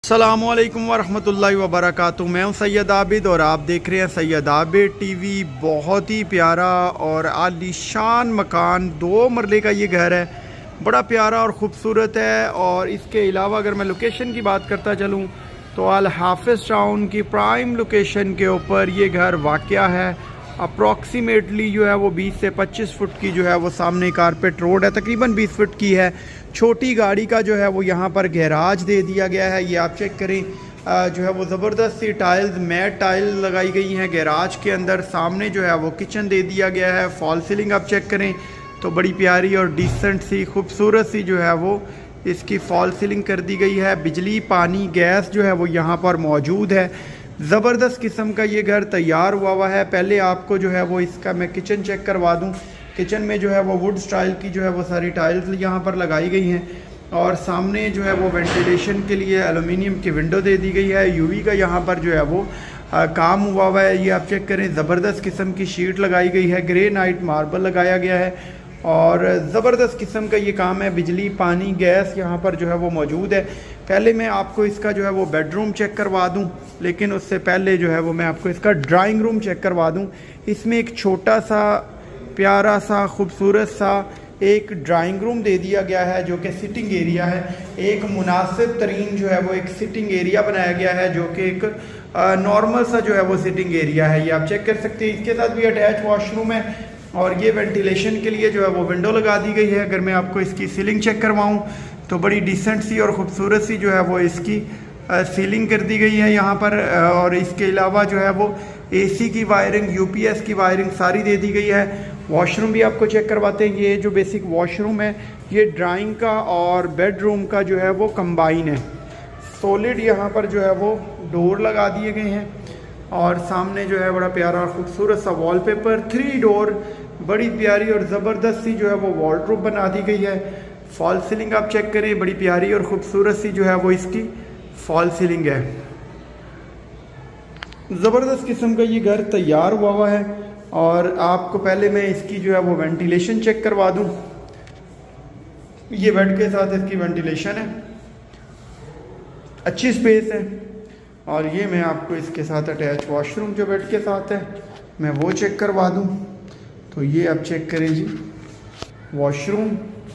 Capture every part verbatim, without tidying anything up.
अस्सलामुअलैकुम वरहमतुल्लाहि वबरकातुहू। मैं हूं सैयद आबिद और आप देख रहे हैं सैयद आबिद टीवी। बहुत ही प्यारा और आलीशान मकान, दो मरले का ये घर है, बड़ा प्यारा और ख़ूबसूरत है। और इसके अलावा अगर मैं लोकेशन की बात करता चलूँ तो अल हाफिज़ टाउन की प्राइम लोकेशन के ऊपर ये घर वाक़या है। अप्रॉक्सीमेटली जो है वो बीस से पच्चीस फुट की जो है वो सामने कारपेट रोड है, तकरीबन बीस फुट की है। छोटी गाड़ी का जो है वो यहाँ पर गैराज दे दिया गया है। ये आप चेक करें, आ, जो है वो ज़बरदस्त सी टाइल्स, मैट टाइल लगाई गई हैं गैराज के अंदर। सामने जो है वो किचन दे दिया गया है। फॉल सीलिंग आप चेक करें तो बड़ी प्यारी और डिसेंट सी खूबसूरत सी जो है वो इसकी फॉल सीलिंग कर दी गई है। बिजली, पानी, गैस जो है वो यहाँ पर मौजूद है। ज़बरदस्त किस्म का ये घर तैयार हुआ हुआ है। पहले आपको जो है वो इसका मैं किचन चेक करवा दूँ। किचन में जो है वो वुड स्टाइल की जो है वो सारी टाइल्स यहाँ पर लगाई गई हैं और सामने जो है वो वेंटिलेशन के लिए एलुमिनियम की विंडो दे दी गई है। यूवी का यहाँ पर जो है वो आ, काम हुआ हुआ है। ये आप चेक करें, ज़बरदस्त किस्म की शीट लगाई गई है, ग्रे नाइट मार्बल लगाया गया है और ज़बरदस्त किस्म का ये काम है। बिजली, पानी, गैस यहाँ पर जो है वो मौजूद है। पहले मैं आपको इसका जो है वो बेडरूम चेक करवा दूं, लेकिन उससे पहले जो है वो मैं आपको इसका ड्राइंग रूम चेक करवा दूं। इसमें एक छोटा सा प्यारा सा खूबसूरत सा एक ड्राइंग रूम दे दिया गया है जो कि सिटिंग एरिया है। एक मुनासिब तरीन जो है वो एक सिटिंग एरिया बनाया गया है जो कि एक नॉर्मल सा जो है वो सिटिंग एरिया है। ये आप चेक कर सकते हैं। इसके साथ भी अटैच वॉशरूम है और ये वेंटिलेशन के लिए जो है वो विंडो लगा दी गई है। अगर मैं आपको इसकी सीलिंग चेक करवाऊं तो बड़ी डिसेंट सी और ख़ूबसूरत सी जो है वो इसकी सीलिंग कर दी गई है यहाँ पर। और इसके अलावा जो है वो एसी की वायरिंग, यूपीएस की वायरिंग सारी दे दी गई है। वॉशरूम भी आपको चेक करवाते हैं। ये जो बेसिक वॉशरूम है ये ड्राइंग का और बेडरूम का जो है वो कंबाइन है। सॉलिड यहाँ पर जो है वो डोर लगा दिए गए हैं और सामने जो है बड़ा प्यारा खूबसूरत सा वॉलपेपर, थ्री डोर, बड़ी प्यारी और ज़बरदस्त सी जो है वो वॉर्डरोब बना दी गई है। फॉल सीलिंग आप चेक करें, बड़ी प्यारी और ख़ूबसूरत सी जो है वो इसकी फॉल सीलिंग है। ज़बरदस्त किस्म का ये घर तैयार हुआ हुआ है। और आपको पहले मैं इसकी जो है वो वेंटिलेशन चेक करवा दूं। ये बेड के साथ इसकी वेंटिलेशन है, अच्छी स्पेस है। और ये मैं आपको इसके साथ अटैच वॉशरूम जो बेड के साथ है मैं वो चेक करवा दूं। तो ये आप चेक करें जी, वॉशरूम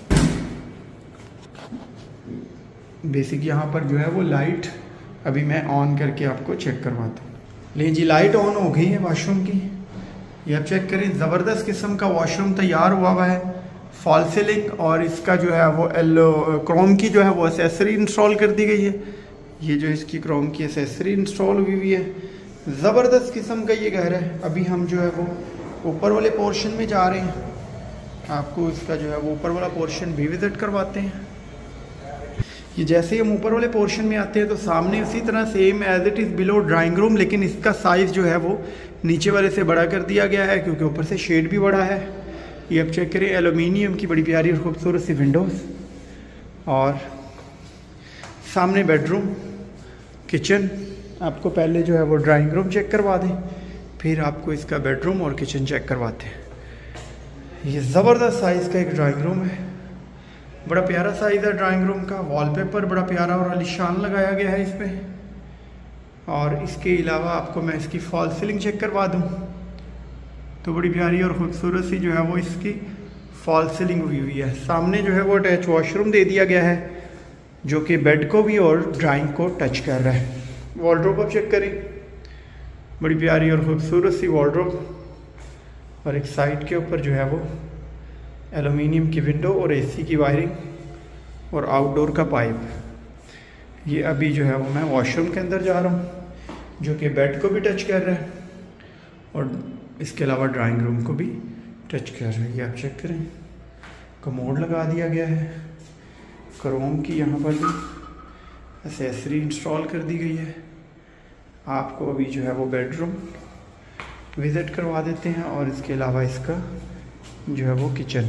बेसिक यहाँ पर जो है वो लाइट अभी मैं ऑन करके आपको चेक करवाता हूँ। लेकिन जी लाइट ऑन हो गई है वॉशरूम की। ये आप चेक करें, ज़बरदस्त किस्म का वॉशरूम तैयार हुआ हुआ है। फॉल सीलिंग और इसका जो है वो एलो क्रोम की जो है वो एसेसरी इंस्टॉल कर दी गई है। ये जो इसकी क्रोम की एसेसरी इंस्टॉल हुई हुई है। ज़बरदस्त किस्म का ये घर है। अभी हम जो है वो ऊपर वाले पोर्शन में जा रहे हैं, आपको इसका जो है वो ऊपर वाला पोर्शन भी विज़िट करवाते हैं। ये जैसे ही हम ऊपर वाले पोर्शन में आते हैं तो सामने उसी तरह same as it is below drawing room, लेकिन इसका साइज़ जो है वो नीचे वाले से बड़ा कर दिया गया है क्योंकि ऊपर से शेड भी बड़ा है। ये आप चेक करें, एलुमिनियम की बड़ी प्यारी और खूबसूरत सी विंडोज़ और सामने बेडरूम, किचन। आपको पहले जो है वो ड्राइंग रूम चेक करवा दें, फिर आपको इसका बेडरूम और किचन चेक करवाते हैं। ये ज़बरदस्त साइज़ का एक ड्राइंग रूम है, बड़ा प्यारा साइज़ है ड्राइंग रूम का। वॉलपेपर बड़ा प्यारा और आलीशान लगाया गया है इसमें। और इसके अलावा आपको मैं इसकी फॉल सीलिंग चेक करवा दूं तो बड़ी प्यारी और ख़ूबसूरत सी जो है वो इसकी फॉल सीलिंग हुई हुई है। सामने जो है वो अटैच वॉशरूम दे दिया गया है जो कि बेड को भी और ड्राइंग को टच कर रहा है। वॉर्डरोब आप चेक करें, बड़ी प्यारी और ख़ूबसूरत सी वॉर्डरोब और एक साइड के ऊपर जो है वो एलुमिनियम की विंडो और एसी की वायरिंग और आउटडोर का पाइप। ये अभी जो है वो मैं वॉशरूम के अंदर जा रहा हूँ जो कि बेड को भी टच कर रहा है और इसके अलावा ड्राइंग रूम को भी टच कर रहा है। ये आप चेक करें, कमोड लगा दिया गया है, क्रोम की यहाँ पर भी एसेसरी इंस्टॉल कर दी गई है। आपको अभी जो है वो बेडरूम विज़िट करवा देते हैं और इसके अलावा इसका जो है वो किचन।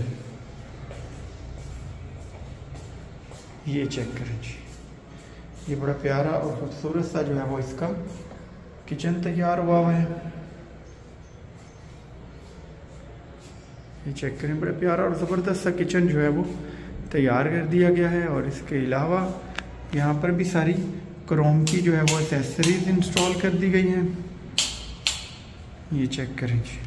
ये चेक करें जी, ये बड़ा प्यारा और खूबसूरत सा जो है वो इसका किचन तैयार हुआ हुआ है। ये चेक करें, बड़ा प्यारा और ज़बरदस्त सा किचन जो है वो तैयार कर दिया गया है। और इसके अलावा यहाँ पर भी सारी क्रोम की जो है वो एक्सेसरीज इंस्टॉल कर दी गई हैं। ये चेक करें जी।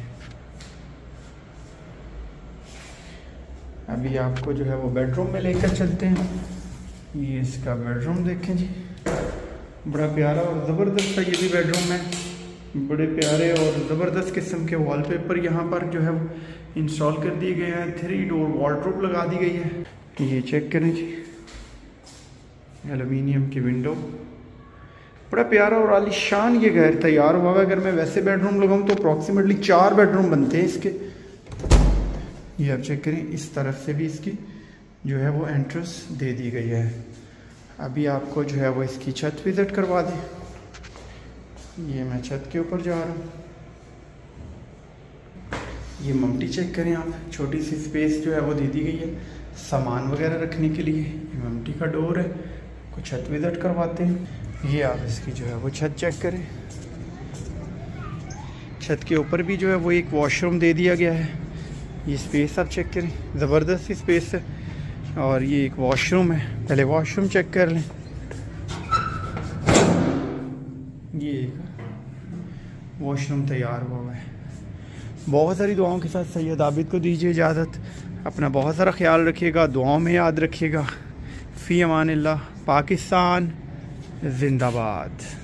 अभी आपको जो है वो बेडरूम में लेकर चलते हैं। ये इसका बेडरूम देखें जी, बड़ा प्यारा और ज़बरदस्त सा ये भी बेडरूम है। बड़े प्यारे और ज़बरदस्त किस्म के वॉलपेपर यहाँ पर जो है वो इंस्टॉल कर दिए गए हैं। थ्री डोर वॉर्डरोब लगा दी गई है। ये चेक करें जी, एलुमिनियम की विंडो, बड़ा प्यारा और आलीशान ये घर तैयार हुआ है। अगर मैं वैसे बेडरूम लगाऊं तो अप्रॉक्सीमेटली चार बेडरूम बनते हैं इसके। ये आप चेक करें, इस तरफ से भी इसकी जो है वो एंट्रेंस दे दी गई है। अभी आपको जो है वो इसकी छत विज़िट करवा दें। ये मैं छत के ऊपर जा रहा हूँ। ये ममटी चेक करें आप, छोटी सी स्पेस जो है वो दे दी गई है सामान वगैरह रखने के लिए। ये ममटी का डोर है। कुछ छत विज़िट करवाते हैं। ये आप इसकी जो है वो छत चेक करें। छत के ऊपर भी जो है वो एक वॉशरूम दे दिया गया है। ये स्पेस आप चेक करें, ज़बरदस्त सी स्पेस है। और ये एक वॉशरूम है, पहले वॉशरूम चेक कर लें। ये एक वॉशरूम तैयार हुआ है। बहुत सारी दुआओं के साथ सैयद आबिद को दीजिए इजाज़त। अपना बहुत सारा ख्याल रखिएगा, दुआओं में याद रखिएगा। फ़ी अमानिल्लाह। पाकिस्तान जिंदाबाद।